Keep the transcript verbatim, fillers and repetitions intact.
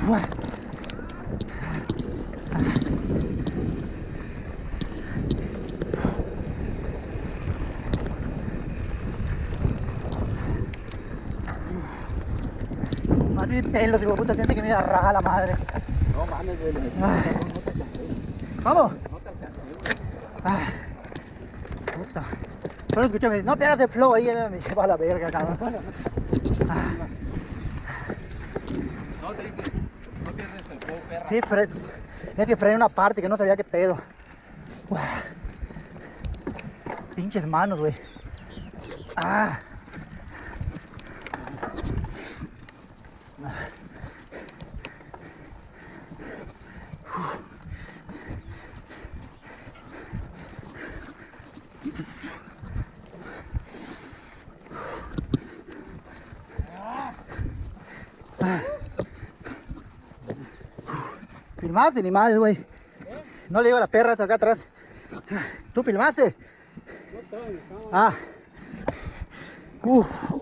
Más bien pelos, digo, puta, gente que me iba a rajar la madre. No mames, güey, le metí. Ah. No te alcancé. ¿Vamos? No te alcancé, güey. Ah. Puta. Solo escúchame, no pierdas el flow ahí, me lleva a la verga, cabrón. Ah. No te dije, no pierdes el flow, perra. Sí, fre es que frené una parte que no sabía qué pedo. Uah. Pinches manos, güey. Ah. ¿Filmaste ni madre, güey? ¿Eh? No le digo a la perra hasta acá atrás. ¿Tú filmaste? No estaba en la cama. Ah. Uf.